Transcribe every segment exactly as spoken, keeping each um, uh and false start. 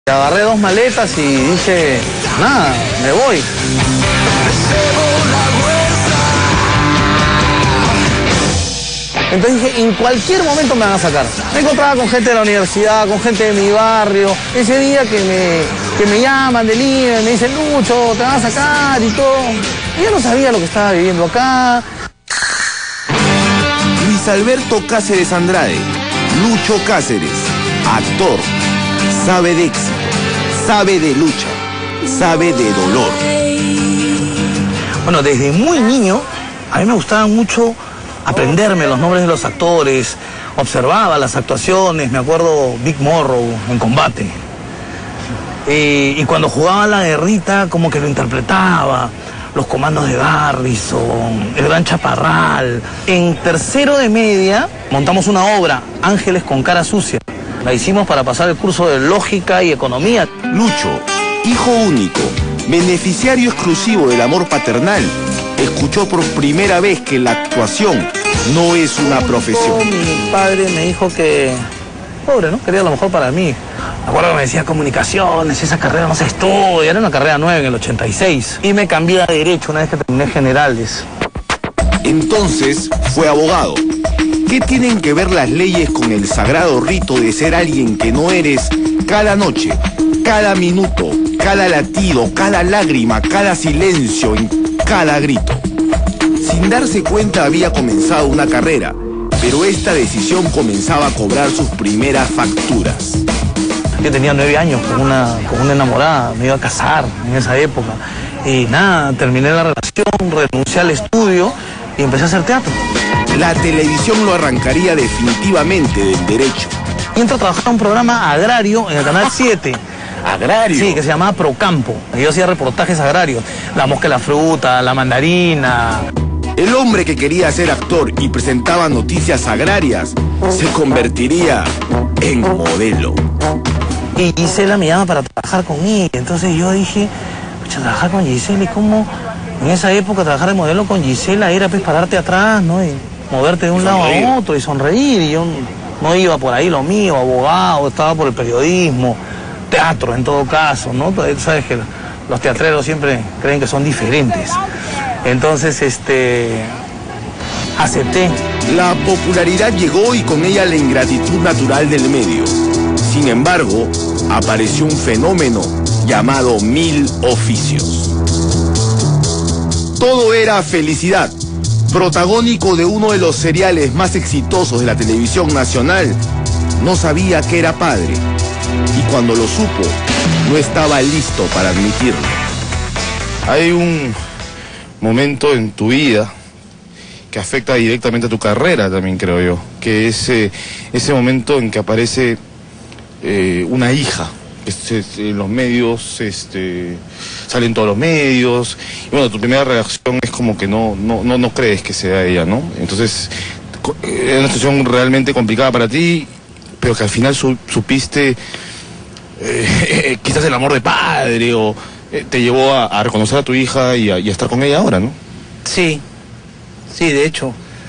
Agarré dos maletas y dije, nada, me voy. Entonces dije, en cualquier momento me van a sacar. Me encontraba con gente de la universidad, con gente de mi barrio. Ese día que me, que me llaman del I N E, me dicen, Lucho, te van a sacar y todo. Y yo no sabía lo que estaba viviendo acá. Luis Alberto Cáceres Andrade, Lucho Cáceres, actor, sabe de éxito, sabe de lucha, sabe de dolor. Bueno, desde muy niño, a mí me gustaba mucho aprenderme los nombres de los actores, observaba las actuaciones, me acuerdo Big Morrow en Combate. Y, y cuando jugaba la guerrita, como que lo interpretaba. Los comandos de Garrison, el Gran Chaparral. En tercero de media montamos una obra, Ángeles con cara sucia. La hicimos para pasar el curso de Lógica y Economía. Lucho, hijo único, beneficiario exclusivo del amor paternal, escuchó por primera vez que la actuación no es una profesión. Mi padre me dijo que, pobre, ¿no? Quería lo mejor para mí. Me acuerdo que me decía comunicaciones, esa carrera no se estudia, era una carrera nueva en el ochenta y seis. Y me cambié a Derecho una vez que terminé Generales. Entonces fue abogado. ¿Qué tienen que ver las leyes con el sagrado rito de ser alguien que no eres cada noche, cada minuto, cada latido, cada lágrima, cada silencio, en cada grito? Sin darse cuenta había comenzado una carrera, pero esta decisión comenzaba a cobrar sus primeras facturas. Yo tenía nueve años con una, con una enamorada, me iba a casar en esa época. Y nada, terminé la relación, renuncié al estudio y empecé a hacer teatro. La televisión lo arrancaría definitivamente del derecho. Y entro a trabajar en un programa agrario en el Canal siete. ¿Agrario? Sí, que se llamaba Procampo. Yo hacía reportajes agrarios. La mosca, la fruta, la mandarina. El hombre que quería ser actor y presentaba noticias agrarias se convertiría en modelo. Y Gisela me llama para trabajar con ella. Entonces yo dije, pucha, trabajar con Gisela, ¿y cómo? En esa época trabajar de modelo con Gisela era pues pararte atrás, ¿no? Y moverte de un lado a otro y sonreír. Y yo no iba por ahí lo mío, abogado, estaba por el periodismo, teatro en todo caso, ¿no? Sabes que los teatreros siempre creen que son diferentes. Entonces, este, acepté. La popularidad llegó y con ella la ingratitud natural del medio. Sin embargo, apareció un fenómeno llamado Mil Oficios. Todo era felicidad. Protagónico de uno de los seriales más exitosos de la televisión nacional, no sabía que era padre. Y cuando lo supo, no estaba listo para admitirlo. Hay un momento en tu vida que afecta directamente a tu carrera también, creo yo, que es eh, ese momento en que aparece eh, una hija, que en los medios, este, salen todos los medios, y bueno, tu primera reacción es como que no, no, no, no crees que sea ella, ¿no? Entonces, es una situación realmente complicada para ti, pero que al final su, supiste eh, quizás el amor de padre, o eh, te llevó a, a reconocer a tu hija y a, y a estar con ella ahora, ¿no? Sí, sí, de hecho.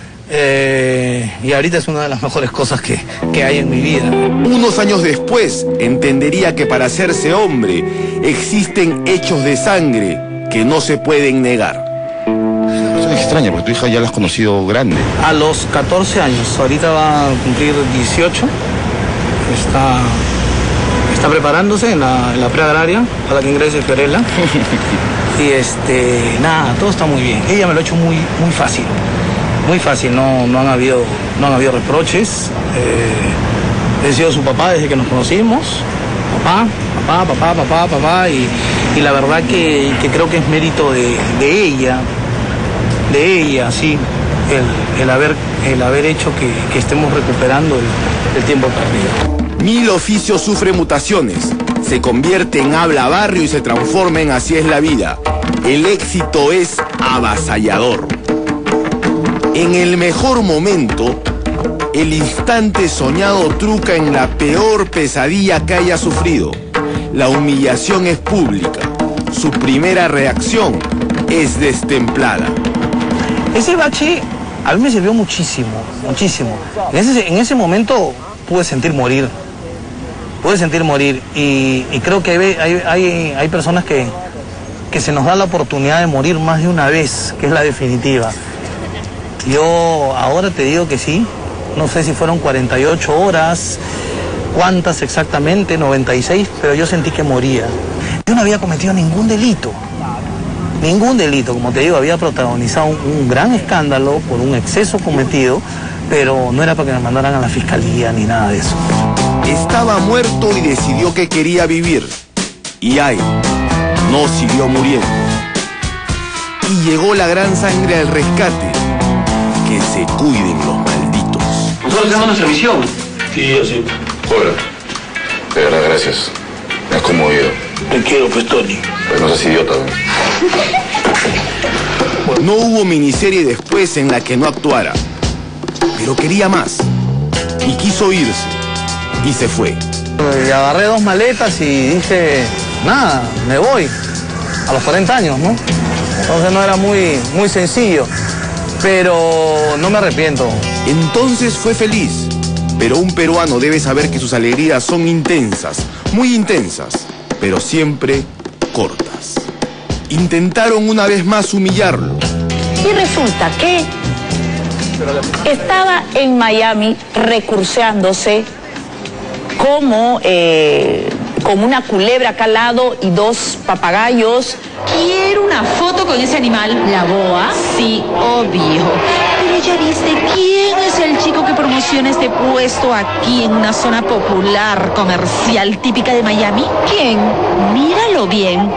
Eh, y ahorita es una de las mejores cosas que, que hay en mi vida. Unos años después, entendería que para hacerse hombre existen hechos de sangre que no se pueden negar. Eso es extraño, porque tu hija ya la has conocido grande. A los catorce años, ahorita va a cumplir dieciocho. Está, está preparándose en la, en la preagraria para que ingrese Fiorella. Y este, nada, todo está muy bien. Ella me lo ha hecho muy, muy fácil. Muy fácil, no, no, han, habido, no han habido reproches. Eh, he sido su papá desde que nos conocimos. Papá, papá, papá, papá, papá. Y, y la verdad que, que creo que es mérito de, de ella, de ella, sí, el, el, haber, el haber hecho que, que estemos recuperando el, el tiempo perdido. Mil Oficios sufre mutaciones. Se convierte en habla barrio y se transforma en Así es la vida. El éxito es avasallador. En el mejor momento, el instante soñado truca en la peor pesadilla que haya sufrido. La humillación es pública. Su primera reacción es destemplada. Ese bache a mí me sirvió muchísimo, muchísimo. En ese, en ese momento pude sentir morir. pude sentir morir. Y, y creo que hay, hay, hay, hay personas que, que se nos da la oportunidad de morir más de una vez, que es la definitiva. Yo ahora te digo que sí, no sé si fueron cuarenta y ocho horas, cuántas exactamente, noventa y seis, pero yo sentí que moría. Yo no había cometido ningún delito, ningún delito, como te digo, había protagonizado un, un gran escándalo por un exceso cometido, pero no era para que me mandaran a la fiscalía ni nada de eso. Estaba muerto y decidió que quería vivir. Y ay, no siguió muriendo. Y llegó la gran sangre al rescate. Que se cuiden los malditos. Nosotros tenemos nuestra misión. Sí, yo sí. Hola. De verdad, gracias. Me has conmovido. Te quiero, pues, Tony. Pues no seas idiota, ¿no? No hubo miniserie después en la que no actuara. Pero quería más. Y quiso irse. Y se fue. Y agarré dos maletas y dije, nada, me voy. A los cuarenta años, ¿no? Entonces no era muy, muy sencillo. Pero no me arrepiento. Entonces fue feliz. Pero un peruano debe saber que sus alegrías son intensas, muy intensas, pero siempre cortas. Intentaron una vez más humillarlo. Y resulta que estaba en Miami recurseándose como, eh, como una culebra acá al lado y dos papagayos. Quiero una foto con ese animal. ¿La boa? Sí, obvio. Pero ya viste quién es el chico que promociona este puesto aquí en una zona popular, comercial, típica de Miami. ¿Quién? Míralo bien.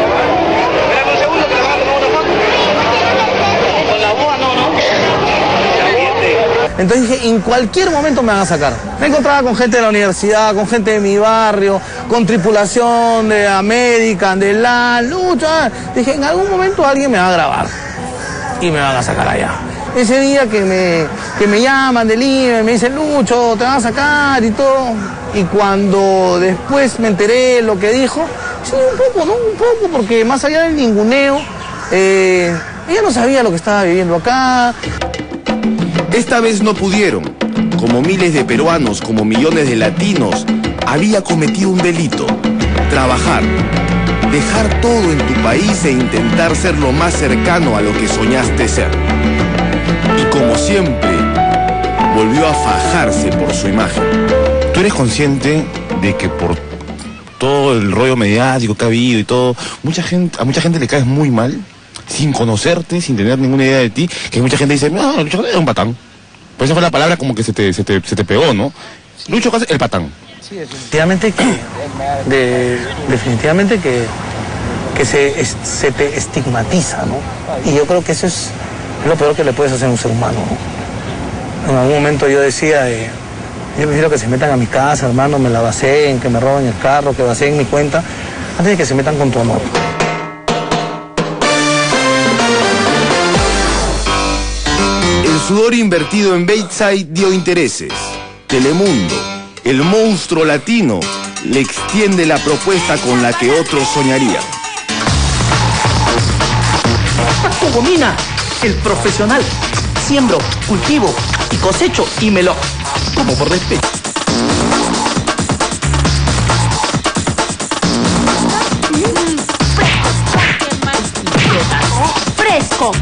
Entonces dije, en cualquier momento me van a sacar. Me encontraba con gente de la universidad, con gente de mi barrio, con tripulación de American, de la lucha. Dije, en algún momento alguien me va a grabar y me van a sacar allá. Ese día que me, que me llaman del I M E, me dicen, Lucho, te van a sacar y todo. Y cuando después me enteré lo que dijo, sí, un poco, ¿no? Un poco, porque más allá del ninguneo, eh, ella no sabía lo que estaba viviendo acá. Esta vez no pudieron. Como miles de peruanos, como millones de latinos, había cometido un delito. Trabajar. Dejar todo en tu país e intentar ser lo más cercano a lo que soñaste ser. Y como siempre, volvió a fajarse por su imagen. ¿Tú eres consciente de que por todo el rollo mediático que ha habido y todo, mucha gente, a mucha gente le caes muy mal? Sin conocerte, sin tener ninguna idea de ti, que mucha gente dice, no, Lucho es un patán. Pues esa fue la palabra como que se te, se te, se te pegó, ¿no? Lucho es el patán. Sí, definitivamente que, de, definitivamente que, que se, es, se te estigmatiza, ¿no? Y yo creo que eso es lo peor que le puedes hacer a un ser humano, ¿no? En algún momento yo decía, eh, yo prefiero que se metan a mi casa, hermano, me la vacíen, que me roben el carro, que vacíen mi cuenta, antes de que se metan con tu honor. El sudor invertido en Bateside dio intereses. Telemundo, el monstruo latino, le extiende la propuesta con la que otros soñarían. Paco Gomina, el profesional. Siembro, cultivo y cosecho y me lo como por respeto. Fresco.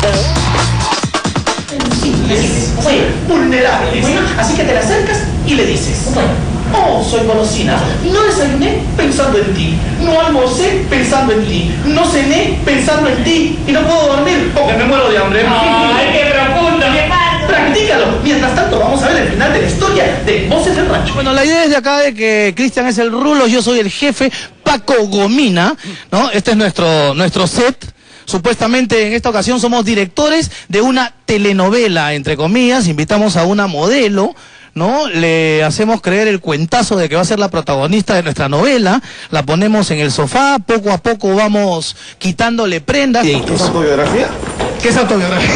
Oye, vulnerables. Así que te le acercas y le dices, oh, soy golosina. No desayuné pensando en ti. No almorcé pensando en ti. No cené pensando en ti. Y no puedo dormir porque me muero de hambre. Ay, qué profundo, qué falso. Practícalo. Mientras tanto, vamos a ver el final de la historia de Voces del Rancho. Bueno, la idea es de acá de que Cristian es el rulo, yo soy el jefe, Paco Gomina, ¿no? Este es nuestro, nuestro set. Supuestamente en esta ocasión somos directores de una telenovela, entre comillas, invitamos a una modelo, ¿no? Le hacemos creer el cuentazo de que va a ser la protagonista de nuestra novela, la ponemos en el sofá, poco a poco vamos quitándole prendas. ¿Qué es autobiografía? ¿Qué es autobiografía?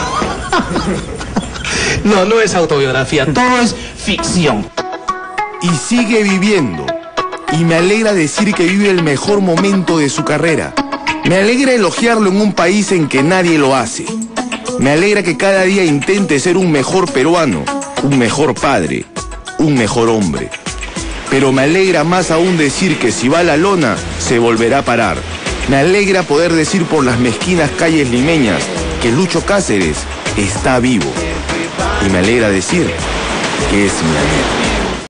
No, no es autobiografía, todo es ficción. Y sigue viviendo. Y me alegra decir que vive el mejor momento de su carrera. Me alegra elogiarlo en un país en que nadie lo hace. Me alegra que cada día intente ser un mejor peruano, un mejor padre, un mejor hombre. Pero me alegra más aún decir que si va a la lona, se volverá a parar. Me alegra poder decir por las mezquinas calles limeñas que Lucho Cáceres está vivo. Y me alegra decir que es mi amigo.